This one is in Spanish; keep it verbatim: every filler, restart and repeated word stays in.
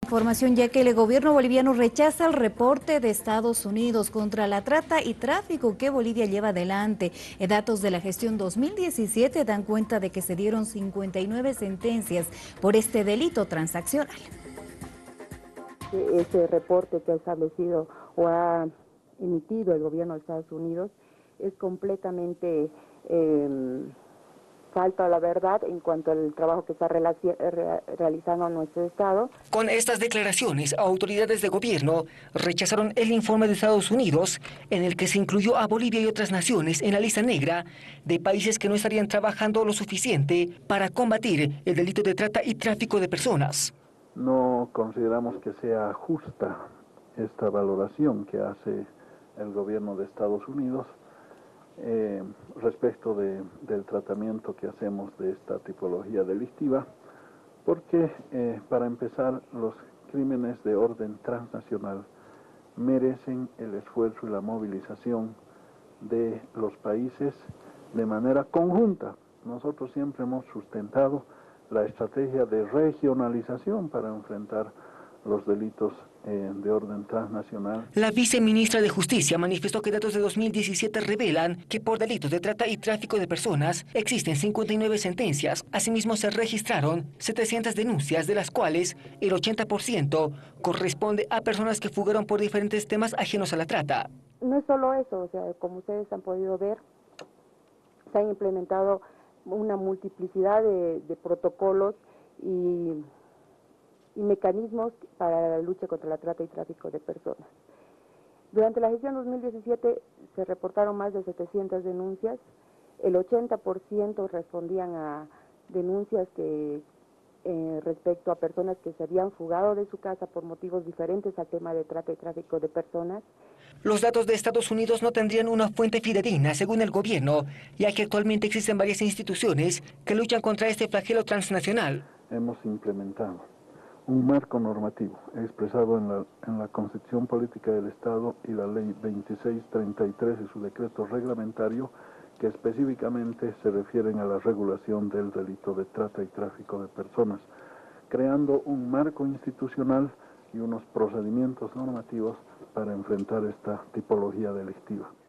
Información ya que el gobierno boliviano rechaza el reporte de Estados Unidos contra la trata y tráfico que Bolivia lleva adelante. Eh, Datos de la gestión dos mil diecisiete dan cuenta de que se dieron cincuenta y nueve sentencias por este delito transaccional. Ese reporte que ha establecido o ha emitido el gobierno de Estados Unidos es completamente eh, falta a la verdad en cuanto al trabajo que está realizando nuestro Estado. Con estas declaraciones, autoridades de gobierno rechazaron el informe de Estados Unidos en el que se incluyó a Bolivia y otras naciones en la lista negra de países que no estarían trabajando lo suficiente para combatir el delito de trata y tráfico de personas. No consideramos que sea justa esta valoración que hace el gobierno de Estados Unidos eh, respecto de, del tratamiento que hacemos de esta tipología delictiva, porque eh, para empezar, los crímenes de orden transnacional merecen el esfuerzo y la movilización de los países de manera conjunta. Nosotros siempre hemos sustentado la estrategia de regionalización para enfrentar los delitos eh, de orden transnacional. La viceministra de Justicia manifestó que datos de dos mil diecisiete revelan que por delitos de trata y tráfico de personas existen cincuenta y nueve sentencias. Asimismo, se registraron setecientas denuncias, de las cuales el ochenta por ciento corresponde a personas que fugaron por diferentes temas ajenos a la trata. No es solo eso, o sea, como ustedes han podido ver, se han implementado una multiplicidad de, de protocolos y, y mecanismos para la lucha contra la trata y tráfico de personas. Durante la gestión dos mil diecisiete se reportaron más de setecientas denuncias, el ochenta por ciento respondían a denuncias que eh, respecto a personas que se habían fugado de su casa por motivos diferentes al tema de trata y tráfico de personas. Los datos de Estados Unidos no tendrían una fuente fidedigna, según el gobierno, ya que actualmente existen varias instituciones que luchan contra este flagelo transnacional. Hemos implementado un marco normativo expresado en la, en la Constitución Política del Estado y la Ley veintiséis treinta y tres y su decreto reglamentario, que específicamente se refieren a la regulación del delito de trata y tráfico de personas, creando un marco institucional y unos procedimientos normativos para enfrentar esta tipología delictiva.